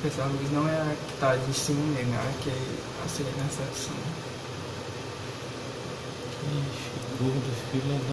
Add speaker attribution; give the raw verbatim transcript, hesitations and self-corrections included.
Speaker 1: essa luz não é a que tá de cima mesmo, é a que acende na recepção.
Speaker 2: Que gordo, filha da...